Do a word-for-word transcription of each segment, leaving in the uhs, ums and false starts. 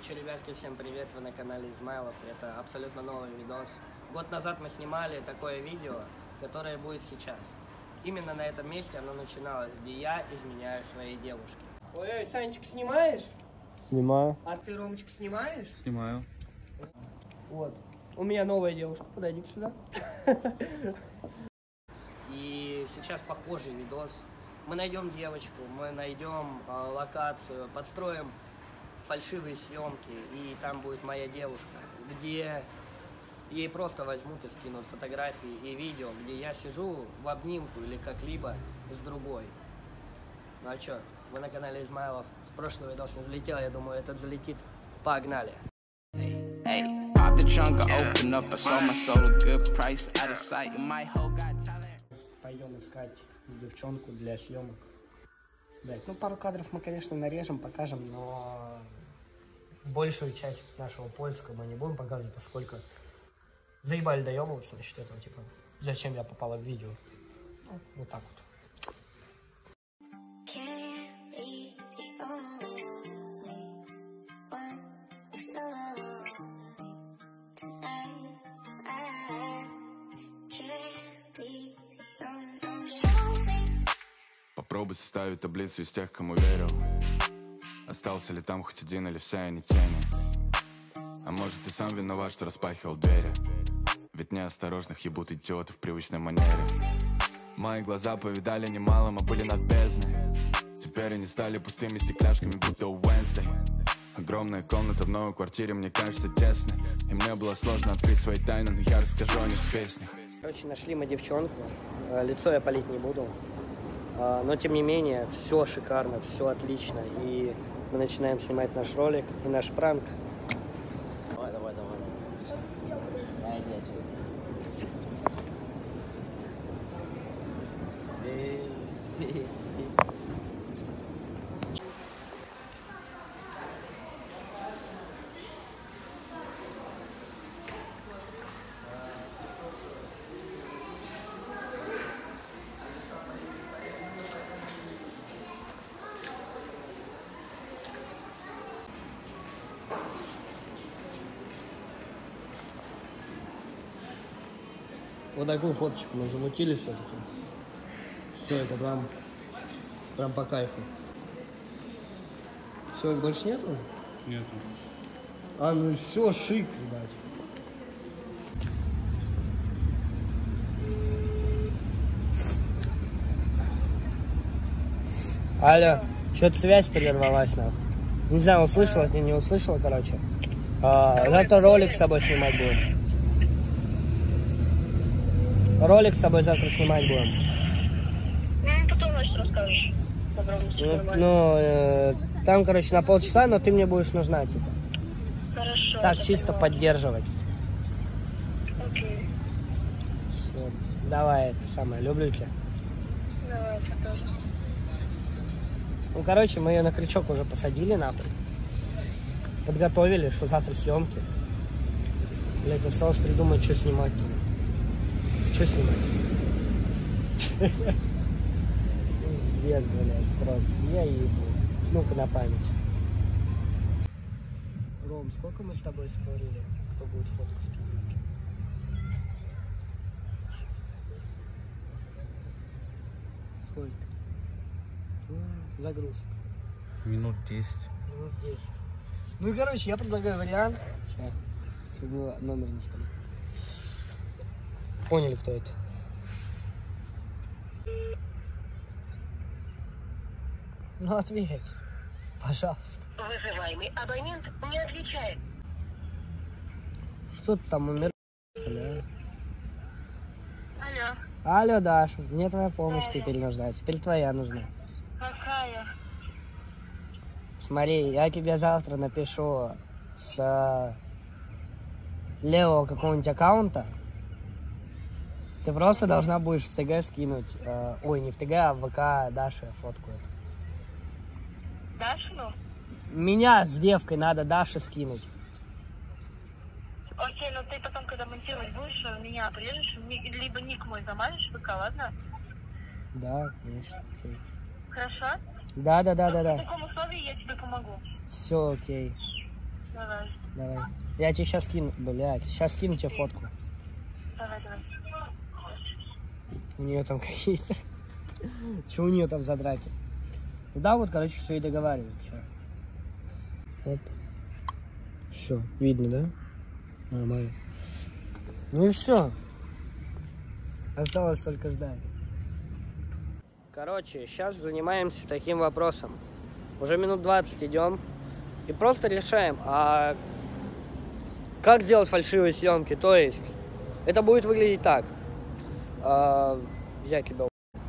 Ну что, ребятки, всем привет, вы на канале Измайлов. Это абсолютно новый видос. Год назад мы снимали такое видео, которое будет сейчас. Именно на этом месте оно начиналось, где я изменяю своей девушке. Ой, Санечка, снимаешь? Снимаю. А ты, Ромочка, снимаешь? Снимаю. Вот. У меня новая девушка, подойди сюда. И сейчас похожий видос. Мы найдем девочку, мы найдем э, локацию, подстроим фальшивые съемки, и там будет моя девушка, где ей просто возьмут и скинут фотографии и видео, где я сижу в обнимку или как-либо с другой. Ну а чё, вы на канале Измайлов, с прошлого видоса не залетел, я думаю, этот залетит. Погнали! Пойдем искать девчонку для съемок. Блять, ну пару кадров мы, конечно, нарежем, покажем, но большую часть нашего поиска мы не будем показывать, поскольку заебали доебываться насчет этого, типа, зачем я попала в видео. Ну, вот так вот. Попробуй составить таблицу из тех, кому верил. Остался ли там хоть один или все они тени? А может, ты сам виноват, что распахивал двери? Ведь неосторожных ебут идиоты в привычной манере. Мои глаза повидали немало, мы были над бездной. Теперь они стали пустыми стекляшками, будто у Уэнсдей. Огромная комната в новой квартире мне кажется тесной, и мне было сложно открыть свои тайны, но я расскажу о них в песнях. Короче, нашли мы девчонку. Лицо я палить не буду. Но, тем не менее, все шикарно, все отлично. И мы начинаем снимать наш ролик и наш пранк. Давай, давай, давай. Дай здесь. Вот такую фоточку мы замутили все-таки. Все, это прям, прям по кайфу. Все, больше нету? Нету. А, ну все, шик, ребят. Алло, что-то связь прервалась, нахуй. Не знаю, услышала, ты не услышала, короче. А, завтра ролик с тобой снимать будем. Ролик с тобой завтра снимать будем. Ну, потом, значит, расскажешь. Ну, ну э, там, короче, на полчаса, но ты мне будешь нужна, типа. Хорошо. Так, чисто понимаю. поддерживать. Окей. Все. Давай, это самое, люблю тебя. Давай, я тоже. Ну, короче, мы ее на крючок уже посадили, нахуй. Подготовили, что завтра съемки. Блять, осталось придумать, что снимать. Что снимать? Пиздец, блядь, просто. Я ебу. Ну-ка на память. Ром, сколько мы с тобой спорили, кто будет фотку скидывать? Сколько? Ну, загрузка. Минут десять. Минут десять. Ну и, короче, я предлагаю вариант. Сейчас, чтобы номер не спалить. Поняли, кто это? Ну, ответь. Пожалуйста. Вызываемый абонент не отвечает. Что ты там умер? Алло. Алло. Алло, Даша. Мне твоя помощь теперь нужна. Теперь твоя нужна. Какая? Смотри, я тебе завтра напишу с левого какого-нибудь аккаунта. Ты просто должна будешь в ТГ скинуть, э, ой, не в ТГ, а в ВК Даши фотку эту. Дашу? Меня с девкой надо Даше скинуть. Окей, но ты потом, когда монтировать будешь, меня отрежешь, либо ник мой заманишь в ВК, ладно? Да, конечно. Окей. Хорошо? Да, да, да, да, В да. таком условии я тебе помогу. Все окей. Давай, Давай. Я тебе сейчас скину, блядь, сейчас скину тебе фотку. давай, давай. У нее там какие-то... Что у нее там за драки? Да, вот, короче, все и договаривают. Оп. Все, видно, да? Нормально. Ну и все. Осталось только ждать. Короче, сейчас занимаемся таким вопросом. Уже минут двадцать идем и просто решаем, а как сделать фальшивые съемки. То есть, это будет выглядеть так. А, я тебя...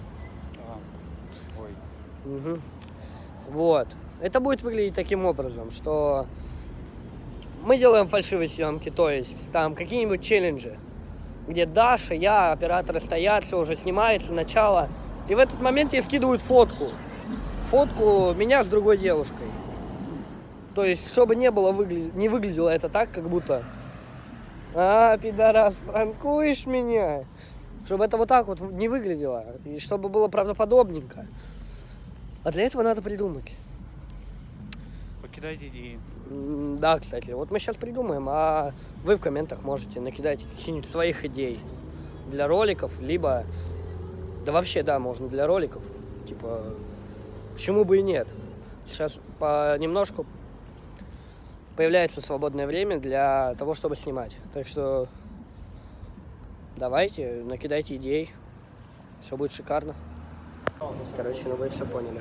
Ой. Угу. Вот. Это будет выглядеть таким образом, что мы делаем фальшивые съемки, то есть там какие-нибудь челленджи, где Даша, я, операторы стоят, все уже снимается, начало. И в этот момент тебе скидывают фотку. Фотку меня с другой девушкой. То есть, чтобы не было выгля... не выглядело это так, как будто... А, пидорас, пранкуешь меня? Чтобы это вот так вот не выглядело. И чтобы было правдоподобненько. А для этого надо придумать. Покидайте идеи. М, Да, кстати, вот мы сейчас придумаем, а вы в комментах можете накидать каких-нибудь своих идей для роликов, либо, да вообще, да, можно для роликов, типа, почему бы и нет. Сейчас понемножку появляется свободное время для того, чтобы снимать, так что давайте, накидайте идей, все будет шикарно. Короче, ну вы все поняли.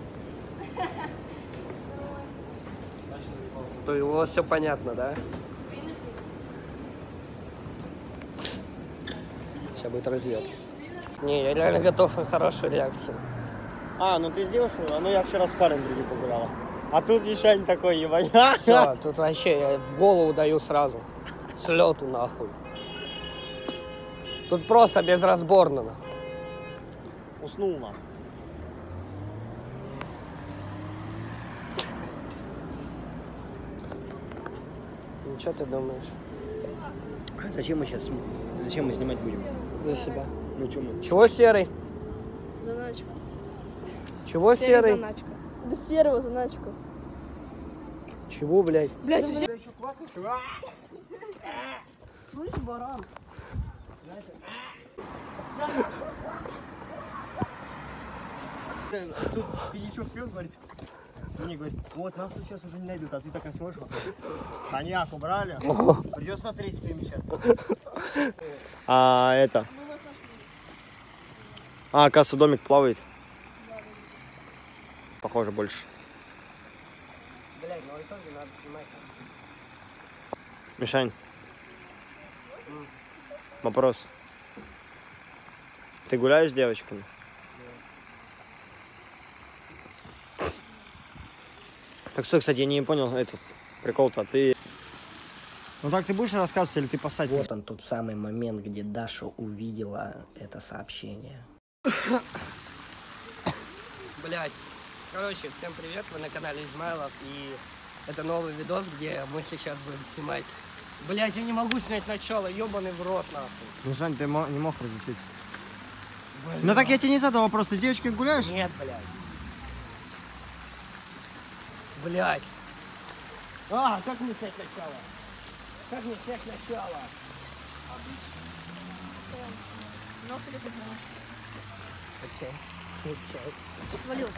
То у вас все понятно, да? Сейчас будет разъем. Не, я реально готов на хорошую реакцию. А, ну ты с девушкой? А ну я вчера с парнем другим погуляла. А тут Мишань такой, ебать. Все, тут вообще я в голову даю сразу. С лету нахуй. Тут просто безразборно. Уснул нахуй. Ну что ты думаешь? Зачем мы сейчас, зачем мы снимать будем? За себя. Ну что мы? Чего серый? Заначку. Чего серый? Заначка. Да серого заначку. Чего, блядь? Блядь, все... Слышь, баран. Тут пятичок пьет, говорит. Мне говорит, вот нас тут сейчас уже не найдут, а ты так и смотришь. Коньяк убрали, придется на третий перемещаться. А это... А, оказывается, домик плавает. Похоже больше. Блядь, ну в итоге надо снимать. Мишань. Вопрос. Ты гуляешь с девочками? Так что, кстати, я не понял этот прикол-то. Ты... Ну так ты будешь рассказывать или ты посадишь? Вот он, тот самый момент, где Даша увидела это сообщение. Блять. Короче, всем привет, вы на канале Измайлов, и это новый видос, где мы сейчас будем снимать. Блять, я не могу снять начало, ебаный в рот, нахуй. Мишань, ты не мог разучить. Ну так я тебе не задал вопрос, ты с девочкой гуляешь? Нет, блядь. Блядь. А, как мне снять начало? Как мне снять начало? Ну, ты это знаешь. Окей. Окей. Отвалился.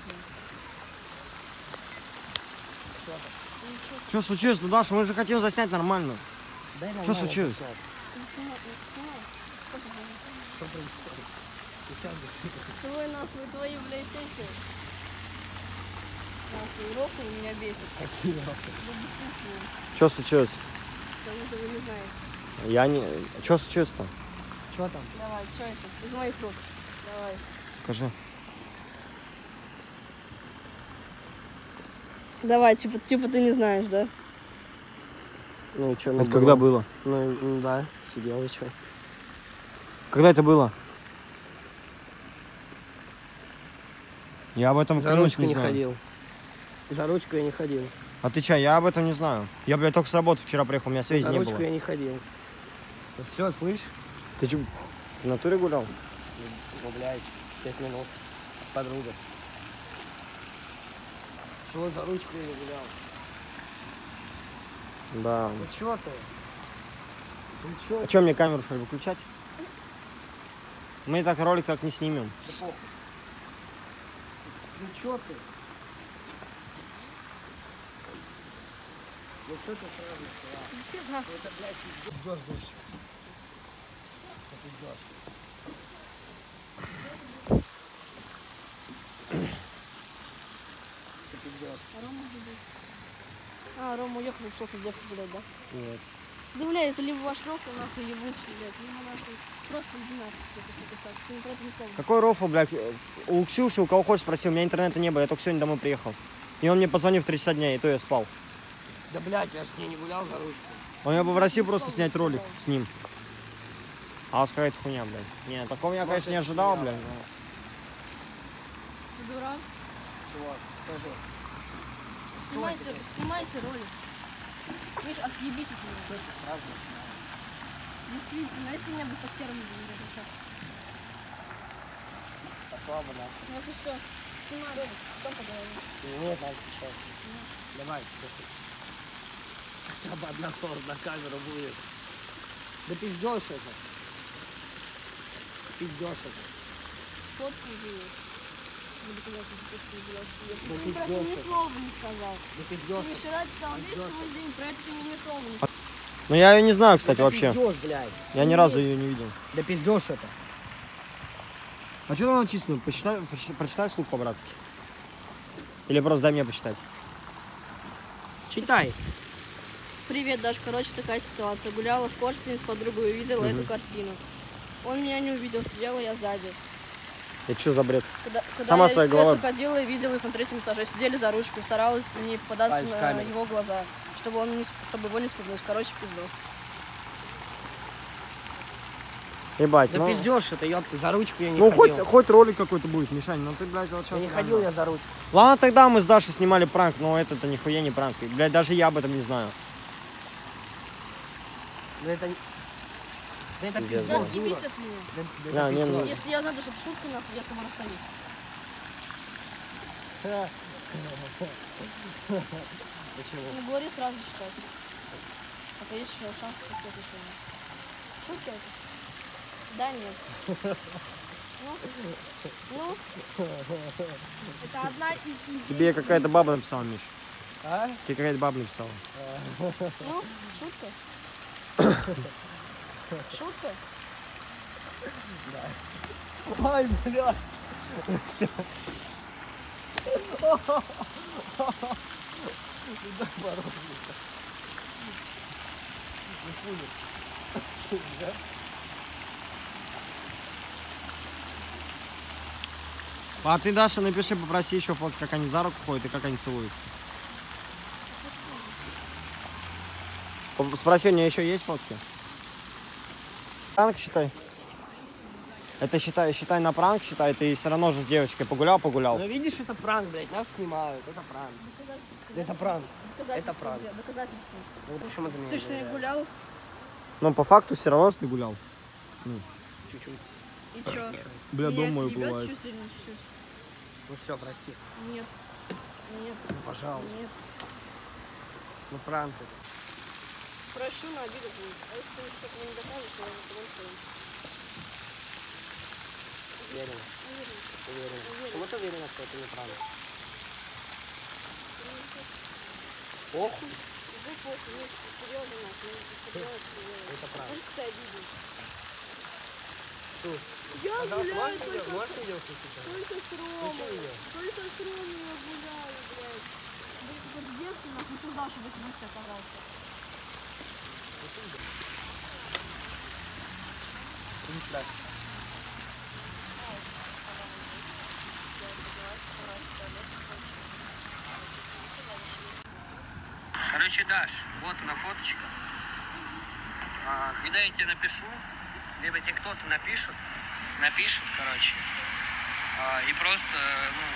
Что случилось? Ну, Даша, мы же хотим заснять нормально. Дай Что нормально случилось? снять. Не снимай, не снимай. Что ты делаешь? Что происходит? Сейчас бы- Твой нахуй, твои, блядь, эти. Нахуй, рофы меня бесит. Какие нахуй? Да бессмысленно. Что случилось? Потому что вы не знаете. Я не... Что случилось-то? Что там? Давай, что это? Из моих рук. Давай. Скажи. Давай, типа, типа ты не знаешь, да? Ну и что? Это когда было? Ну, ну да, сидел и что? Когда это было? Я об этом За клянусь ручку не не знаю. ходил. За ручку я не ходил. Отвечай, я об этом не знаю. Я, блядь, только с работы вчера приехал, у меня связи За не ручку было. я не ходил. Все, слышь? Ты что, в натуре гулял? Ну, блядь, пять минут. Подруга. Что за ручку я не гулял? Да. Ну чё ты? Ну чё? А что, мне камеру что ли выключать? Мы так ролик так не снимем. Да похуй. Ну чё ты? Ну чё ты сразу сказал? Иди нахуй. Это, блядь, пиздёж дальше. Это пиздёж. Это пиздёж. А Рома где? А, Рома уехал, просто девку гулять, да? Нет. Да, блядь, это либо ваш рок, нахуй, ебучий, блядь, либо нахуй. Просто иди нахуй, сколько сука стать. Ты про это не помнишь. Какой рофл, блядь? У Ксюши, у кого хочешь спросил, у меня интернета не было, я только сегодня домой приехал. И он мне позвонил в три часа дня, и то я спал. Да, блядь, я ж с ней не гулял за ручку. Он меня попросил просто снять ролик с ним. А у вас какая-то хуйня, блядь. Не, такого я, конечно, не ожидал, блядь. но- Ты дурак? Чувак, скажи. Снимайте, снимайте ролик. Видишь, отъебись от меня. Сразу. Действительно, это меня бы так серым не было. Послабо, да? Ну это все. Снимай ролик, потом поговорим. Нет, так сейчас. Давай, хотя бы одна сорок на камеру будет. Да пиздёж это. Пиздёж это. Фотку сделаешь. Или когда ты фотку сделаешь. Да Ты про это пиздёж ни это. слова не сказал. Да Ты пиздёж мне это. вчера писал весь Пиздёж свой день, про это ты мне ни слова не сказал. Ну я ее не знаю, кстати, Это вообще. пиздёж, блядь. Я ни разу ее не видел. Да пиздёж это. А что там написано? Почитай, прочитай, прочитай вслух по-братски. Или просто дай мне почитать. Читай. Привет, Даш. Короче, такая ситуация. Гуляла в Корстене с подругой и увидела эту картину. Он меня не увидел, сидела я сзади. Это что за бред? Когда, когда Сама я своей из класса головой. ходила и видела их на третьем этаже, сидели за ручку, старалась не попадаться Палец на камеры. его глаза, чтобы, он не, чтобы его не спугнуть. Короче, пиздос. Ебать, Да ну... пиздёж это, ёпта, за ручку я не Ну хоть, ходил. хоть ролик какой-то будет, Мишань, ну ты, блядь, вот сейчас... Я не ходил я за ручку. Ладно, тогда мы с Дашей снимали пранк, но это-то нихуя не пранк. И, блядь, даже я об этом не знаю. Да это... Да это Пиздец, пиздёж, Да, да. отъебись дура. от меня. Да- да Не, это не, пиздёж. ну- Если я знаю, что это шутка, нахуй, я к тобой расстаюсь. Почему? Ну, говори сразу сейчас. Пока есть еще шанс какой-то еще. Шутка это? Да, нет. Ну, ну, это одна из идей. Тебе какая-то баба написала, Миш. А? Тебе какая-то баба написала. Ну, шутка? Шутка? Ой, блядь. А ты, Даша, напиши, попроси еще фотки, как они за руку ходят и как они целуются. П- Спроси, у нее еще есть фотки? Пранк считай. Это считай, считай на пранк, считай, ты все равно же с девочкой погулял, погулял. Ну видишь, это пранк, блядь, нас снимают, это пранк. Это пранк. Это правда. Доказательство. Ну, почему ты меня Ты что, не проверяешь? гулял? Ну, по факту все равно, что ты гулял. Чуть-чуть. И чё? Бля, Меня дом мой это ебёт уплывает. чуть сильно, чуть-чуть? Ну все, прости. Нет. Нет. Ну, пожалуйста. Нет. Ну пранк это. Прощу, на обиду будет. А если ты мне сейчас этого не докажешь, то я не потом стоим. Уверен. Уверен. Уверен. Уверен. Почему ты уверена, что это не пранк? Похуй. Уже похуй, нет, серьезно, нахуй, не серьезно. Это пранк. Может, ты обидел. Слушай, Я пожалуйста, гуляю можешь видео, только можешь с... видео включить? Только с Ромой. Включи видео. Только с Ромой я гуляю, блядь. Да это как детство, нахуй, что дальше бы здесь оказался. Иди сюда. Короче, Даш, вот она фоточка. А, когда я тебе напишу, либо тебе кто-то напишет, напишет, короче, а, и просто, ну,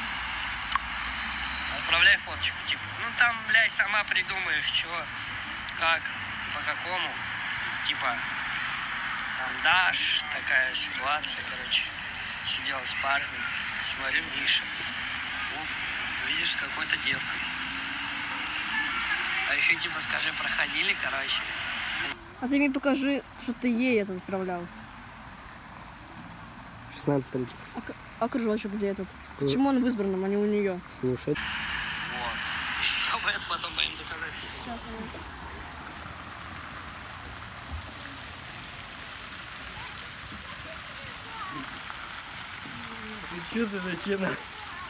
отправляй фоточку, типа, ну там, блядь, сама придумаешь, что, как, по какому, типа, там Даш, такая ситуация, короче, сидел с парнем, смотрю, Миша, о, видишь, с какой-то девкой. А еще типа скажи, проходили, короче. А ты мне покажи, что ты ей это отправлял. шестнадцать тридцать. А, к- а кружочек где этот? Почему он в избранном, а не у нее? Слушай. Вот. Чтобы это потом моим доказательством. Что ты начинаешь?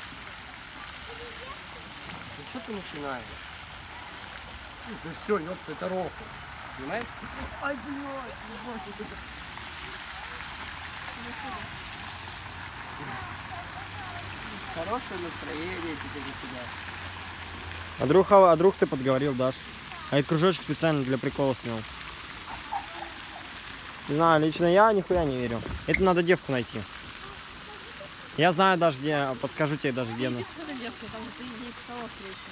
Ну что ты начинаешь? Ну все, ёпта, это рофл. Понимаешь? Ай, блядь, ебать, это... Хорошее настроение теперь у тебя. А друг, а друг ты подговорил, Даш. А этот кружочек специально для прикола снял. Не знаю, лично я нихуя не верю. Это надо девку найти. Я знаю даже где, подскажу тебе даже где она. Ты писала девка, там ты ей писала встречу.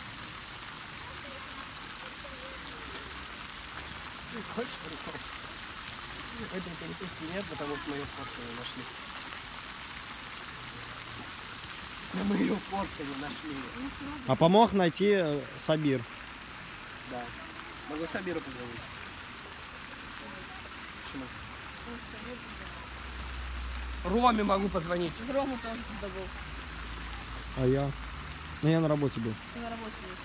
Хочешь прикол? В этом переписке нет, потому что мы ее в посте не нашли. Но мы ее в посте не нашли. А помог найти э, Сабир. Да. Могу Сабиру позвонить. Почему? Роме могу позвонить. Грому тоже пиздобол. А я? Ну я на работе был. Ты на работе был.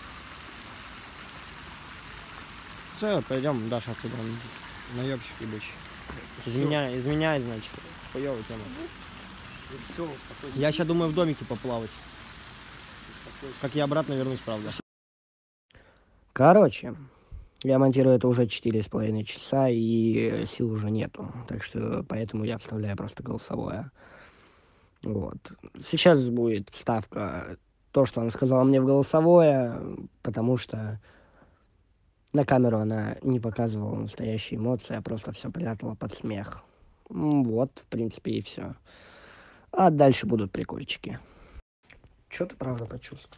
Все, пойдем, Даша, отсюда. Наебщик ебучий. Изменяй, изменяй, значит. Хуёвая тема. Все, успокойся. Я сейчас думаю в домике поплавать. Как я обратно вернусь, правда. Короче, я монтирую это уже четыре с половиной часа, и сил уже нету. Так что поэтому я вставляю просто голосовое. Вот. Сейчас будет вставка то, что она сказала мне в голосовое, потому что на камеру она не показывала настоящие эмоции, а просто все прятала под смех. Вот, в принципе, и все. А дальше будут прикольчики. Что ты правда почувствовал?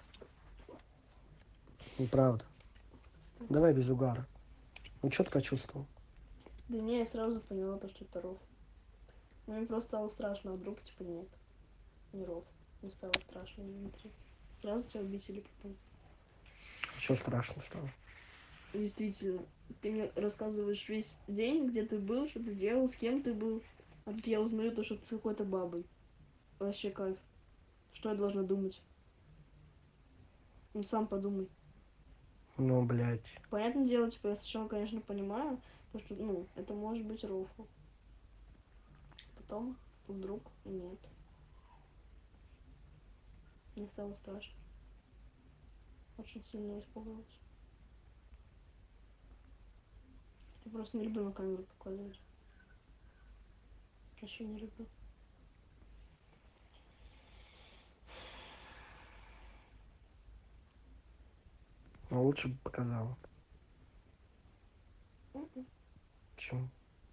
Ну, правда. Давай без угара. Ну, что ты почувствовал? Да не, я сразу поняла то, что это ров. Но мне просто стало страшно, а вдруг типа нет. Не ров. Мне стало страшно внутри. Сразу тебя обесили потом. Что страшно стало? Действительно, ты мне рассказываешь весь день, где ты был, что ты делал, с кем ты был. А тут я узнаю то, что ты с какой-то бабой. Вообще кайф. Что я должна думать? Ну, сам подумай. Ну, блядь. Понятное дело, типа, я сначала, конечно, понимаю, то, что, ну, это может быть рофл. Потом, вдруг, нет. Мне стало страшно. Очень сильно испугалась. Я просто не люблю на камеру показывать. Вообще не люблю. Ну, лучше бы показала. М-м. Почему?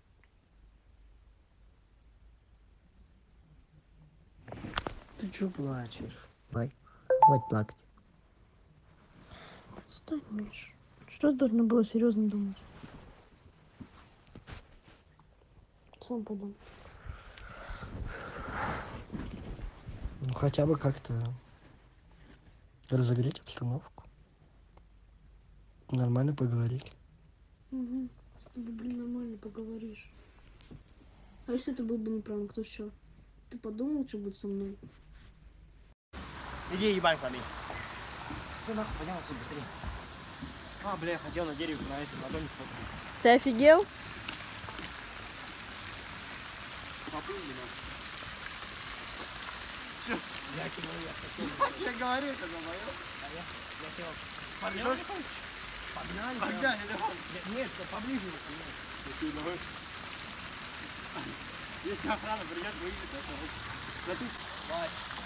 Ты чё плачешь? Давай, хватит плакать. Отстань, Миш. Что должно было серьезно думать? Сам подумай. Ну, хотя бы как-то разогреть обстановку. Нормально поговорить. Угу. С тобой, блин, нормально поговоришь. А если это был бы не пранк, то что? Ты подумал, что будет со мной? Иди ебать, ходи. Ты нахуй, пойдем отсюда быстрее. А, бля, я хотел на дереве на этом ладони фоткать. Ты офигел? Поплыли, да. Чё? Я тебе я хотел. Я говорю, это забоёт. А я, я хотел. Погнали? Погнали. Погнали, давай. Нет, поближе. Нет, давай. Если охрана придет, выйдет, это вот. Да ты... Давай.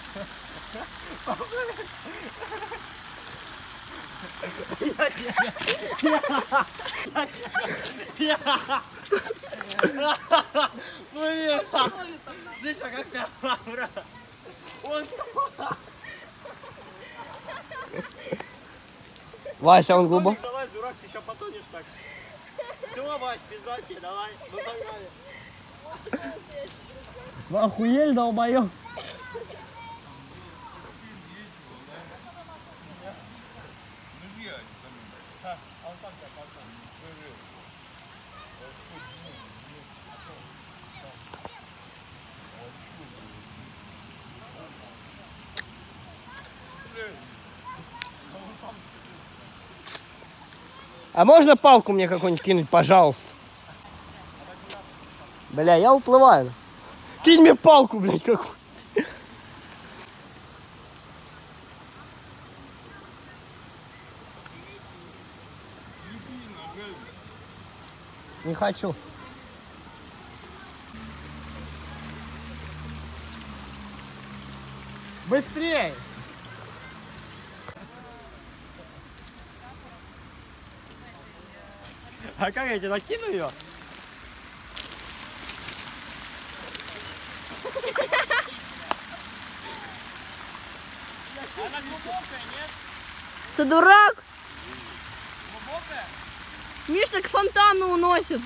Ну нет, слышь, а как ты обрал? Он... Вася, он глубоко. Давай, дурак, ты сейчас потонешь так. Все, Вась, пизда тебе, давай, мы погнали. Вы охуели, долбоёб? А можно палку мне какую-нибудь кинуть, пожалуйста? Бля, я уплываю. Кинь мне палку, блядь, какую-то. Не хочу. Быстрее! А как я тебе накину ее? Она глубокая, нет? Ты дурак? Глубокая? Миша к фонтану уносит.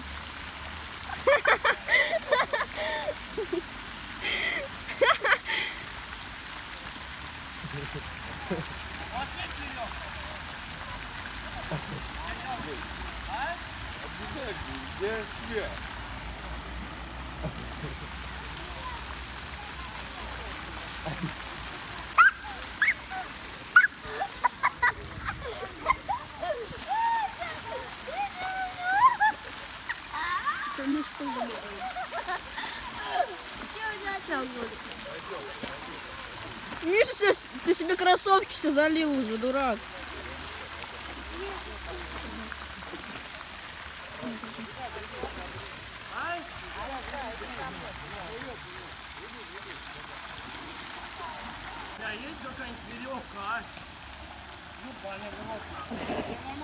Миша, сейчас ты себе кроссовки все залил уже, дурак. Да, есть какая-нибудь веревка, а? Ну, понятно,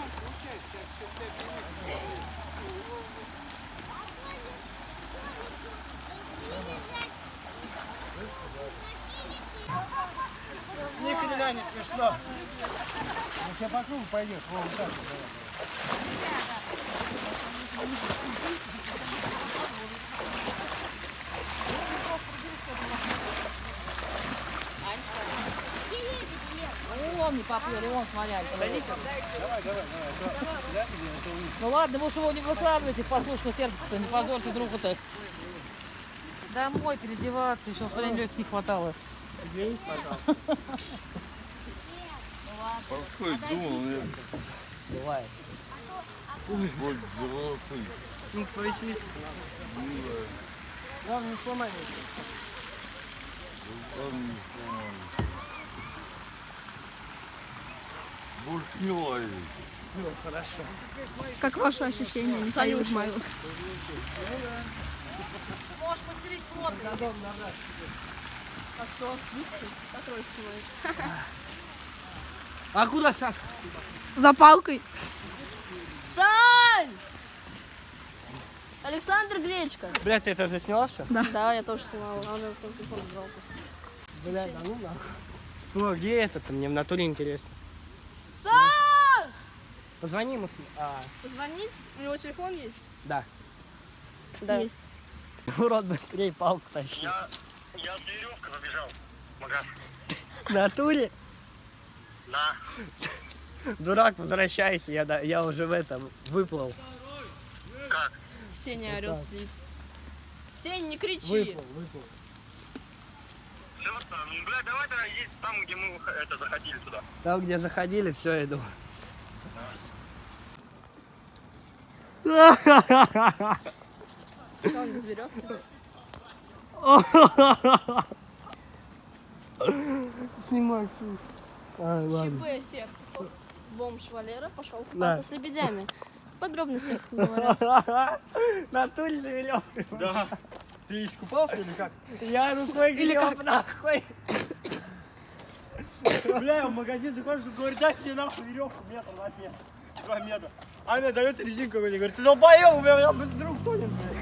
ни хрена не смешно. Ну, тебя по кругу пойдет. Вон, вот так вот, Он не поплыл, и он смотрел. давай, давай, давай. Ну ладно, вы уж его не выкладывайте, послушно сердце-то, не позорьте друга-то. Домой переодеваться, еще смотря легких не хватало. Извините, пожалуйста. Подходит, думал, нет. Бывает. Будь взрослый. Ну, повисит. Главное, не сломай. Ладно, не сломай. Больше не лай. Ну, хорошо. Как ваши ощущения, Михаил Измайлов? Можешь постелить плод. А все, быстро, закрой всего. А куда Саша? За палкой. Сань! Александр Гречка. Бля, ты это засняла все? Да. Да, я тоже снимала. Надо телефон брал просто. Бля, да ну нахуй. Ну, а где это-то? Мне в натуре интересно. Саш! Позвони ему. А, Позвонить? У него телефон есть? да. Да. Есть. Урод, быстрее палку тащи. Я, я с веревкой побежал в магазин. В натуре? Да. Дурак, возвращайся, я, да, я уже в этом выплыл. Как? Сеня орёт, сидит. Сень, не кричи. Выплыл, выплыл. Все, ну, бля, давай тогда есть там, где мы это, заходили туда. Там, где заходили, все, иду. Что, он без веревки? Снимай, слушай. А, ладно. ЧП всех. Бомж Валера пошел купаться Да. с лебедями. В подробностях говорят. В натуре за веревкой. Да. Ты искупался или как? Я рукой Или греб, как? нахуй. Бля, я в магазин заходишь, говорит, дай мне нахуй веревку метр на метр. Два метра. А мне дает резинку, говорит, ты долбоёб, у меня там вдруг тонет, блядь.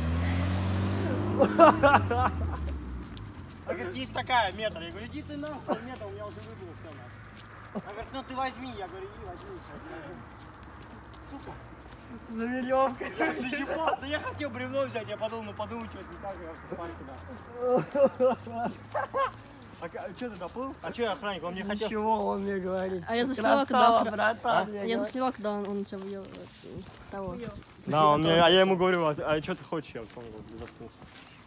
А говорит, есть такая метр. Я говорю, иди ты нахуй, метр, у меня уже выбило все нахуй. Она говорит, ну ты возьми. Я говорю, иди возьми. Сука. За веревкой. Я заебал. Да я хотел бревно взять, я подумал, ну подумай, что это не так, я спать туда. А что ты доплыл? А что охранник? Он мне хотел... Ничего, он мне говорит. А я заснила, когда... Красава, охра- братан. А я заснила, когда он, он тебя въел, э, того. Да, он мне, а я ему говорю, а, а что ты хочешь? Я помню, заткнулся.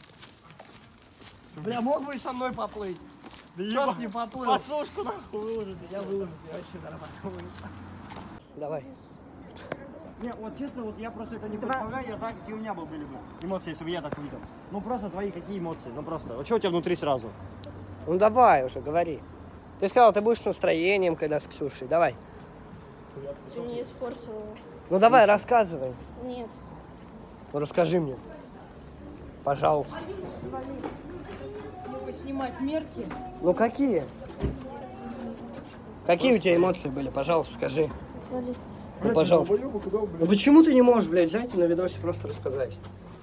Бля, мог бы и со мной поплыть. Да Чё еба- ты не поплыл? Подсушку нахуй выложи. Я выложу, я вообще нормально. Давай. Не, вот честно, вот я просто это не представляю, я знаю, какие у меня бы были бы эмоции, если бы я так увидел. Ну просто твои какие эмоции, ну просто. Вот что у тебя внутри сразу? Ну давай уже, говори. Ты сказал, ты будешь с настроением, когда с Ксюшей. Давай. Ты мне испортила. Ну давай, рассказывай. Нет. Ну расскажи мне. Пожалуйста. Снимать мерки. Ну какие? Какие у тебя эмоции были? Пожалуйста, скажи. Ну, пожалуйста. Ну почему ты не можешь, блядь, взять и на видосе просто рассказать?